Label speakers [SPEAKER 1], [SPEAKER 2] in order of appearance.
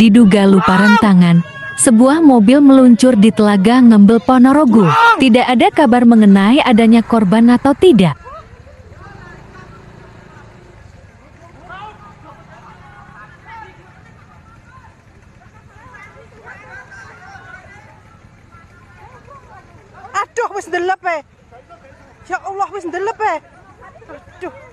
[SPEAKER 1] Diduga lupa rem tangan, sebuah mobil meluncur di Telaga Ngembel Ponorogo. Tidak ada kabar mengenai adanya korban atau tidak.
[SPEAKER 2] Aduh, wis ndelep. Ya Allah, wis ndelep. Aduh.